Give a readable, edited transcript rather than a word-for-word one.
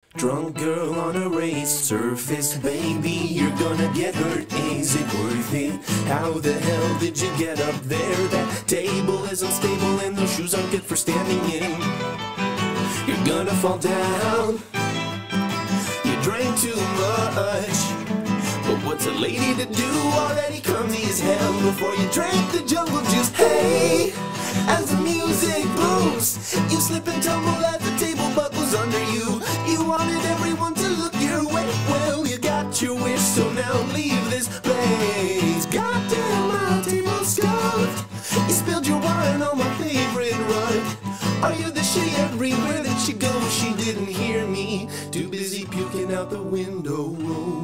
Drunk girl on a raised surface, baby, you're gonna get hurt. Is it worth it? How the hell did you get up there? That table is unstable and those shoes aren't good for standing in. You're gonna fall down. You drank too much. But what's a lady to do? Already clumsy as hell before you drank the jungle juice. Hey, as the music booms, you slip and tumble as the table buckles under you. You wanted everyone to look your way. Well, you got your wish, so now leave this place. Goddamn, my table's scuffed. You spilled your wine on my favorite rug. Are you the shit everywhere that you go? She didn't hear me, too busy puking out the window.